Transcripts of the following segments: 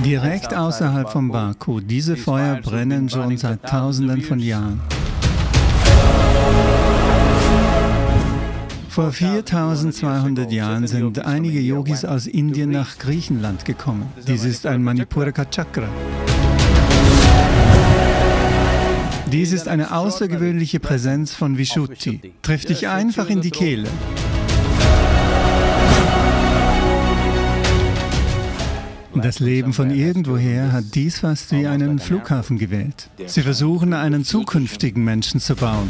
Direkt außerhalb von Baku. Diese Feuer brennen schon seit Tausenden von Jahren. Vor 4200 Jahren sind einige Yogis aus Indien nach Griechenland gekommen. Dies ist ein Manipuraka Chakra. Dies ist eine außergewöhnliche Präsenz von Vishuddhi. Trifft dich einfach in die Kehle. Das Leben von irgendwoher hat dies fast wie einen Flughafen gewählt. Sie versuchen, einen zukünftigen Menschen zu bauen.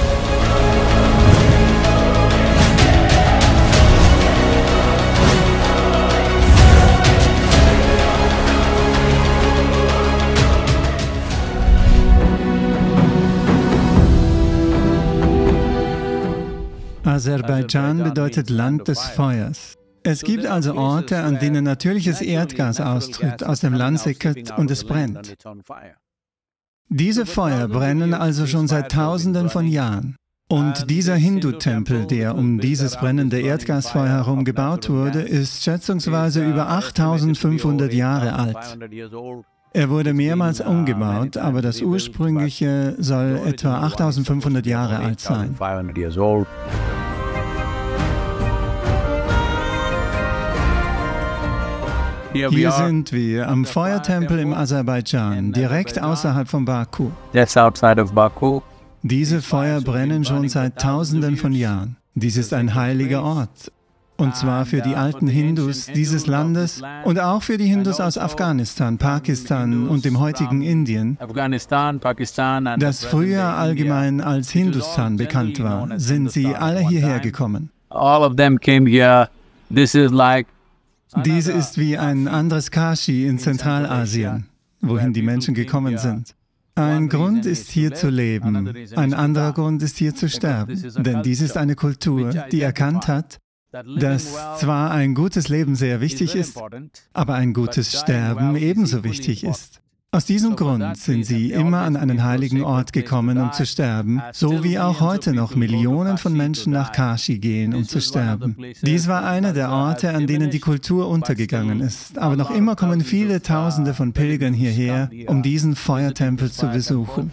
Aserbaidschan bedeutet Land des Feuers. Es gibt also Orte, an denen natürliches Erdgas austritt, aus dem Land sickert und es brennt. Diese Feuer brennen also schon seit Tausenden von Jahren. Und dieser Hindu-Tempel, der um dieses brennende Erdgasfeuer herum gebaut wurde, ist schätzungsweise über 8500 Jahre alt. Er wurde mehrmals umgebaut, aber das ursprüngliche soll etwa 8500 Jahre alt sein. Hier sind wir am Feuertempel im Aserbaidschan, direkt außerhalb von Baku. Diese Feuer brennen schon seit Tausenden von Jahren. Dies ist ein heiliger Ort. Und zwar für die alten Hindus dieses Landes und auch für die Hindus aus Afghanistan, Pakistan und dem heutigen Indien, das früher allgemein als Hindustan bekannt war, sind sie alle hierher gekommen. Dies ist wie ein anderes Kashi in Zentralasien, wohin die Menschen gekommen sind. Ein Grund ist hier zu leben, ein anderer Grund ist hier zu sterben. Denn dies ist eine Kultur, die erkannt hat, dass zwar ein gutes Leben sehr wichtig ist, aber ein gutes Sterben ebenso wichtig ist. Aus diesem Grund sind sie immer an einen heiligen Ort gekommen, um zu sterben, so wie auch heute noch Millionen von Menschen nach Kashi gehen, um zu sterben. Dies war einer der Orte, an denen die Kultur untergegangen ist, aber noch immer kommen viele Tausende von Pilgern hierher, um diesen Feuertempel zu besuchen.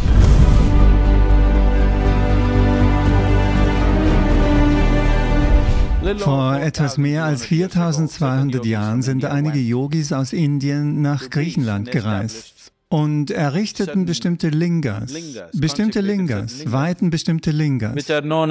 Vor etwas mehr als 4200 Jahren sind einige Yogis aus Indien nach Griechenland gereist und errichteten bestimmte Lingas, weihten bestimmte Lingas,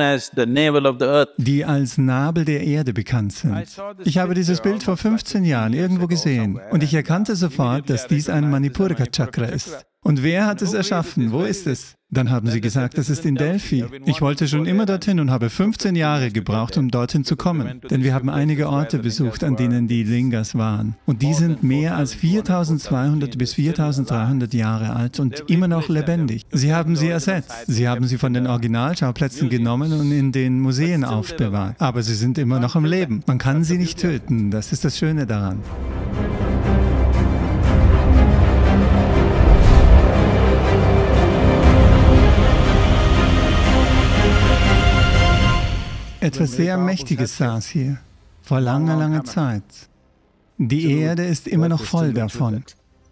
die als Nabel der Erde bekannt sind. Ich habe dieses Bild vor 15 Jahren irgendwo gesehen und ich erkannte sofort, dass dies ein Manipuraka Chakra ist. Und wer hat es erschaffen? Wo ist es? Dann haben sie gesagt, das ist in Delphi. Ich wollte schon immer dorthin und habe 15 Jahre gebraucht, um dorthin zu kommen. Denn wir haben einige Orte besucht, an denen die Lingas waren. Und die sind mehr als 4200 bis 4300 Jahre alt und immer noch lebendig. Sie haben sie ersetzt. Sie haben sie von den Originalschauplätzen genommen und in den Museen aufbewahrt. Aber sie sind immer noch am Leben. Man kann sie nicht töten. Das ist das Schöne daran. Etwas sehr Mächtiges saß hier, vor langer, langer Zeit. Die Erde ist immer noch voll davon.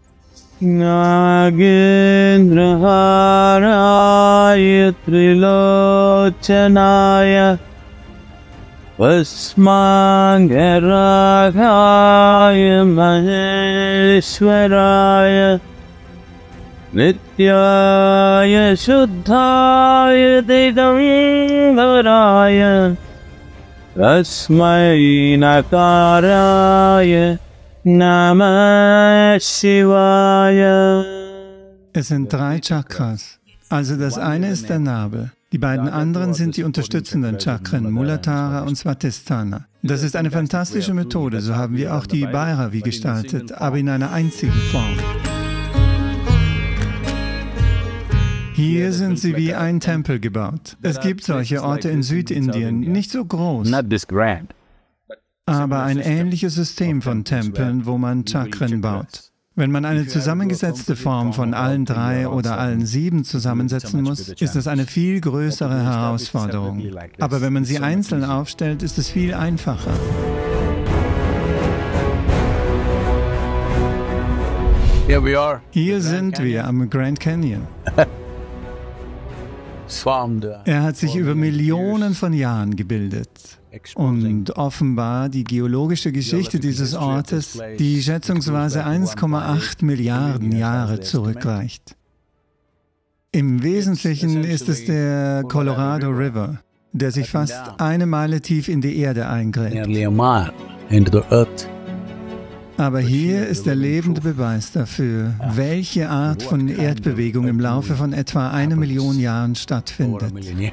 Nityaya Shuddhaya Digambaraya Rasmai Nakaraya Namah Shivaya. Es sind 3 Chakras. Also das eine ist der Nabel. Die beiden anderen sind die unterstützenden Chakren, Muladhara und Svadhisthana. Das ist eine fantastische Methode, so haben wir auch die Bhairavi gestaltet, aber in einer einzigen Form. Hier sind sie wie ein Tempel gebaut. Es gibt solche Orte in Südindien, nicht so groß, aber ein ähnliches System von Tempeln, wo man Chakren baut. Wenn man eine zusammengesetzte Form von allen 3 oder allen 7 zusammensetzen muss, ist es eine viel größere Herausforderung. Aber wenn man sie einzeln aufstellt, ist es viel einfacher. Hier sind wir am Grand Canyon. Er hat sich über Millionen von Jahren gebildet. Und offenbar die geologische Geschichte dieses Ortes, die schätzungsweise 1,8 Milliarden Jahre zurückreicht. Im Wesentlichen ist es der Colorado River, der sich fast 1 Meile tief in die Erde eingräbt. Aber hier ist der lebende Beweis dafür, welche Art von Erdbewegung im Laufe von etwa 1 Million Jahren stattfindet.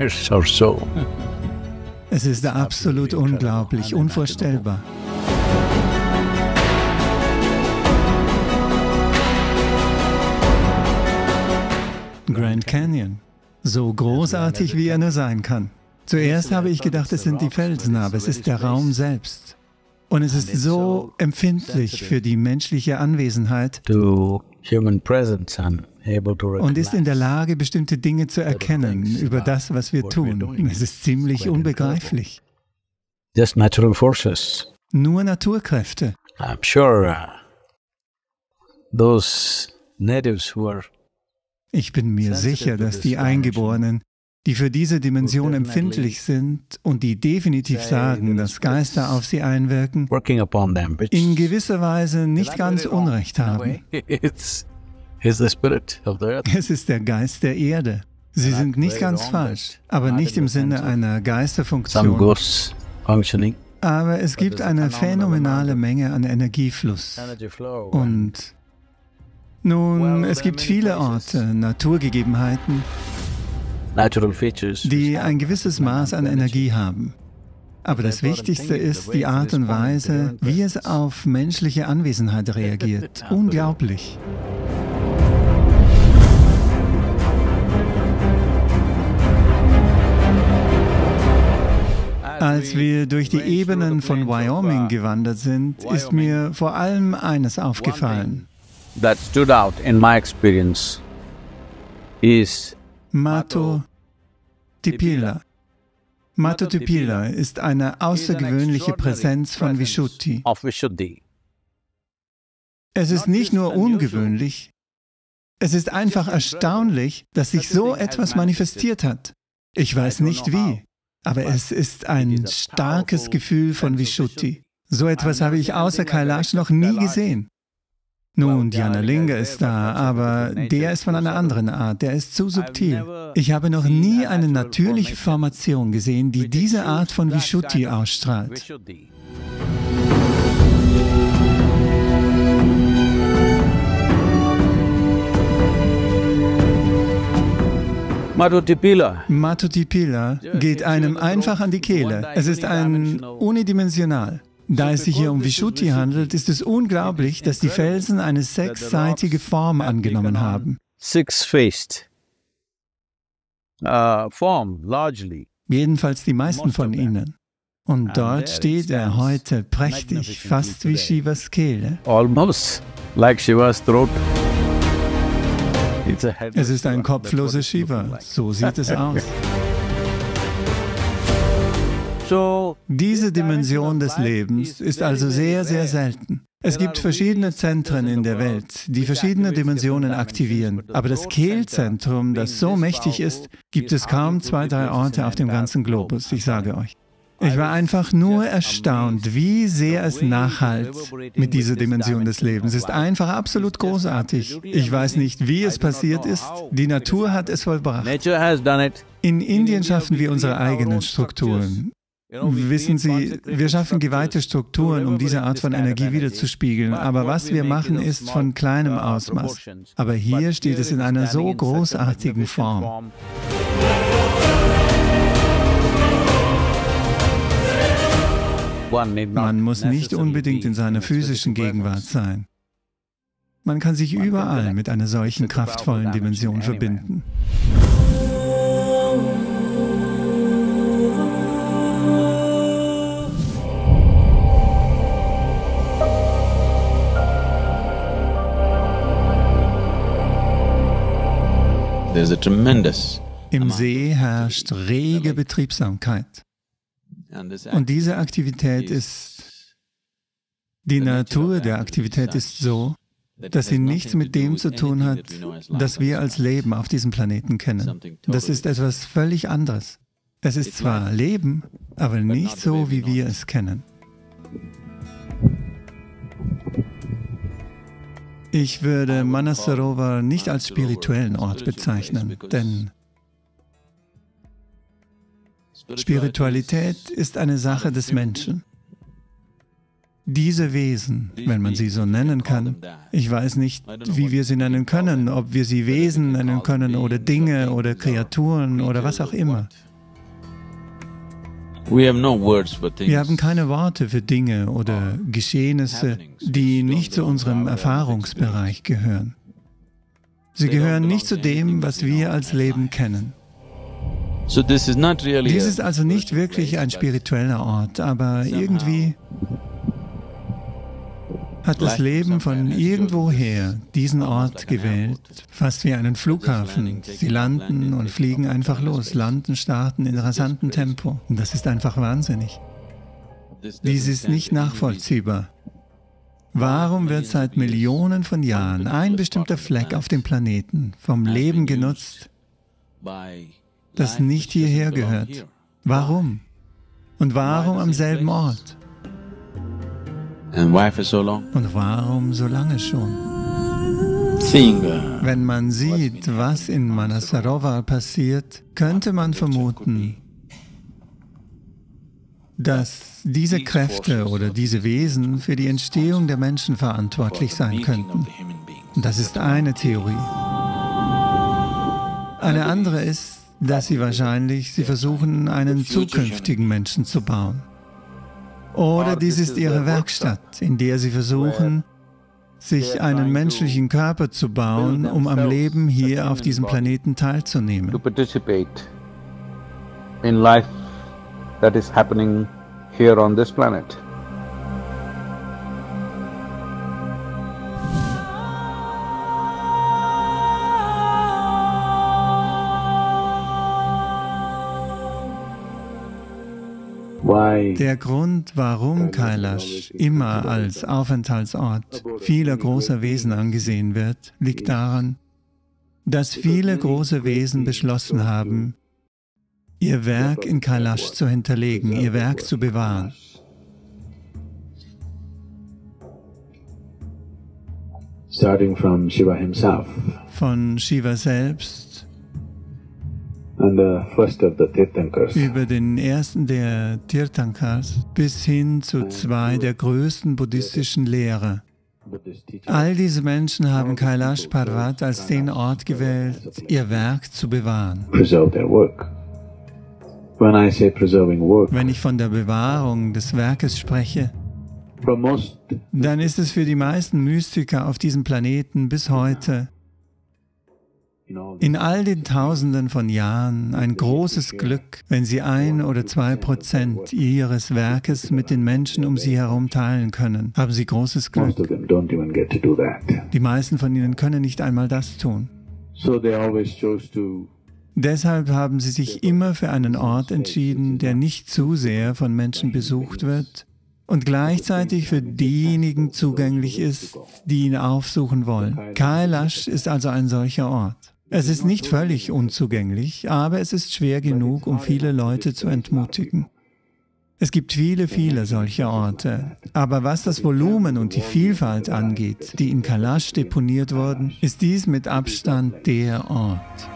Es ist absolut unglaublich, unvorstellbar. Grand Canyon. So großartig, wie er nur sein kann. Zuerst habe ich gedacht, es sind die Felsen, aber es ist der Raum selbst. Und es ist so empfindlich für die menschliche Anwesenheit und ist in der Lage, bestimmte Dinge zu erkennen über das, was wir tun. Es ist ziemlich unbegreiflich. Nur Naturkräfte. Ich bin mir sicher, dass die Eingeborenen, die für diese Dimension empfindlich sind und die definitiv sagen, dass Geister auf sie einwirken, in gewisser Weise nicht ganz Unrecht haben. Es ist der Geist der Erde. Sie sind nicht ganz falsch, aber nicht im Sinne einer Geisterfunktion. Aber es gibt eine phänomenale Menge an Energiefluss. Und nun, es gibt viele Orte, Naturgegebenheiten, die ein gewisses Maß an Energie haben. Aber das Wichtigste ist die Art und Weise, wie es auf menschliche Anwesenheit reagiert. Unglaublich. Als wir durch die Ebenen von Wyoming gewandert sind, ist mir vor allem eines aufgefallen. That stood out in my experience is Mato Tipila. Mato Tipila ist eine außergewöhnliche Präsenz von Vishuddhi. Es ist nicht nur ungewöhnlich, es ist einfach erstaunlich, dass sich so etwas manifestiert hat. Ich weiß nicht wie, aber es ist ein starkes Gefühl von Vishuddhi. So etwas habe ich außer Kailash noch nie gesehen. Nun, Dhyanalinga ist da, aber der ist von einer anderen Art, der ist zu subtil. Ich habe noch nie eine natürliche Formation gesehen, die diese Art von Vishuddhi ausstrahlt. Mato Tipila geht einem einfach an die Kehle. Es ist ein unidimensional. Da es sich hier um Vishuddhi handelt, ist es unglaublich, dass die Felsen eine sechsseitige Form angenommen haben. Jedenfalls die meisten von ihnen. Und dort steht er heute prächtig, fast wie Shivas Kehle. Es ist ein kopfloser Shiva, so sieht es aus. Diese Dimension des Lebens ist also sehr, sehr selten. Es gibt verschiedene Zentren in der Welt, die verschiedene Dimensionen aktivieren. Aber das Kehlzentrum, das so mächtig ist, gibt es kaum 2, 3 Orte auf dem ganzen Globus, ich sage euch. Ich war einfach nur erstaunt, wie sehr es nachhallt mit dieser Dimension des Lebens. Es ist einfach absolut großartig. Ich weiß nicht, wie es passiert ist. Die Natur hat es vollbracht. In Indien schaffen wir unsere eigenen Strukturen. Wissen Sie, wir schaffen geweihte Strukturen, um diese Art von Energie wiederzuspiegeln, aber was wir machen, ist von kleinem Ausmaß. Aber hier steht es in einer so großartigen Form. Man muss nicht unbedingt in seiner physischen Gegenwart sein. Man kann sich überall mit einer solchen kraftvollen Dimension verbinden. Im See herrscht rege Betriebsamkeit. Und diese Aktivität ist, die Natur der Aktivität ist so, dass sie nichts mit dem zu tun hat, das wir als Leben auf diesem Planeten kennen. Das ist etwas völlig anderes. Es ist zwar Leben, aber nicht so, wie wir es kennen. Ich würde Manasarovar nicht als spirituellen Ort bezeichnen, denn Spiritualität ist eine Sache des Menschen. Diese Wesen, wenn man sie so nennen kann, ich weiß nicht, wie wir sie nennen können, ob wir sie Wesen nennen können oder Dinge oder Kreaturen oder was auch immer. Wir haben keine Worte für Dinge oder Geschehnisse, die nicht zu unserem Erfahrungsbereich gehören. Sie gehören nicht zu dem, was wir als Leben kennen. Dies ist also nicht wirklich ein spiritueller Ort, aber irgendwie hat das Leben von irgendwoher diesen Ort gewählt, fast wie einen Flughafen. Sie landen und fliegen einfach los, landen, starten in rasantem Tempo. Und das ist einfach wahnsinnig. Dies ist nicht nachvollziehbar. Warum wird seit Millionen von Jahren ein bestimmter Fleck auf dem Planeten vom Leben genutzt, das nicht hierher gehört? Warum? Und warum am selben Ort? Und warum so lange schon? Wenn man sieht, was in Manasarovar passiert, könnte man vermuten, dass diese Kräfte oder diese Wesen für die Entstehung der Menschen verantwortlich sein könnten. Das ist eine Theorie. Eine andere ist, dass sie versuchen, einen zukünftigen Menschen zu bauen. Oder dies ist ihre Werkstatt, in der sie versuchen, sich einen menschlichen Körper zu bauen, um am Leben hier auf diesem Planeten teilzunehmen. To participate in life that is happening here on this planet. Der Grund, warum Kailash immer als Aufenthaltsort vieler großer Wesen angesehen wird, liegt daran, dass viele große Wesen beschlossen haben, ihr Werk in Kailash zu hinterlegen, ihr Werk zu bewahren. Starting from Shiva himself. Von Shiva selbst, And the first of the Tirthankars. über den ersten der Tirthankars bis hin zu zwei der größten buddhistischen Lehrer. All diese Menschen haben Kailash Parvat als den Ort gewählt, ihr Werk zu bewahren. Preserve their work. When I say preserving work, Wenn ich von der Bewahrung des Werkes spreche, for most, dann ist es für die meisten Mystiker auf diesem Planeten bis heute in all den Tausenden von Jahren ein großes Glück, wenn sie 1 oder 2% ihres Werkes mit den Menschen um sie herum teilen können. Haben sie großes most Glück. of them don't even get to do that. Die meisten von ihnen können nicht einmal das tun. So they always chose to Deshalb haben sie sich immer für einen Ort entschieden, der nicht zu sehr von Menschen besucht wird und gleichzeitig für diejenigen zugänglich ist, die ihn aufsuchen wollen. Kailash ist also ein solcher Ort. Es ist nicht völlig unzugänglich, aber es ist schwer genug, um viele Leute zu entmutigen. Es gibt viele solcher Orte, aber was das Volumen und die Vielfalt angeht, die in Kailash deponiert wurden, ist dies mit Abstand der Ort.